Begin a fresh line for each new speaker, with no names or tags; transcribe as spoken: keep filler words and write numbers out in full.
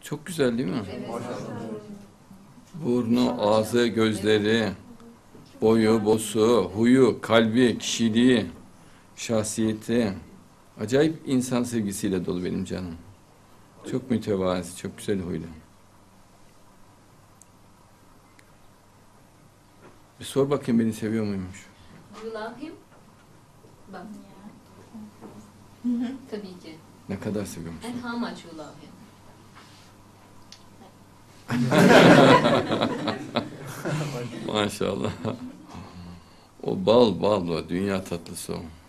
Çok güzel değil mi?
Evet.
Burnu, ağzı, gözleri, boyu, bosu, huyu, kalbi, kişiliği, şahsiyeti. Acayip insan sevgisiyle dolu benim canım. Çok mütevazi, çok güzel huylu. Bir sor bakayım, beni seviyor muymuş?
You love him? Bak. Tabii ki.
Ne kadar seviyormuş?
And how much you love him?
Maşallah. O bal bal o, dünya tatlısı o.